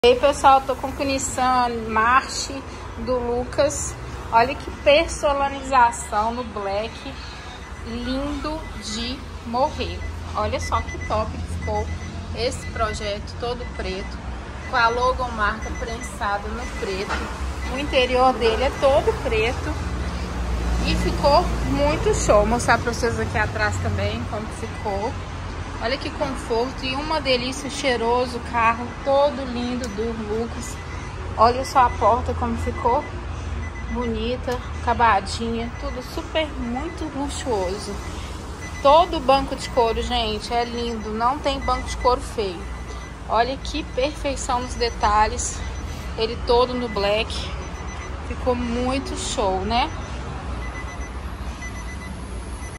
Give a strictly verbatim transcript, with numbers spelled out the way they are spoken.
E aí, pessoal, tô com o Nissan March do Lucas. Olha que personalização no black, lindo de morrer. Olha só que top que ficou esse projeto todo preto, com a logomarca prensada no preto. O interior dele é todo preto e ficou muito show. Vou mostrar pra vocês aqui atrás também como ficou. Olha que conforto e uma delícia, cheiroso carro, todo lindo do Lucas. Olha só a porta como ficou, bonita, acabadinha, tudo super, muito luxuoso. Todo banco de couro, gente, é lindo, não tem banco de couro feio. Olha que perfeição nos detalhes, ele todo no black, ficou muito show, né?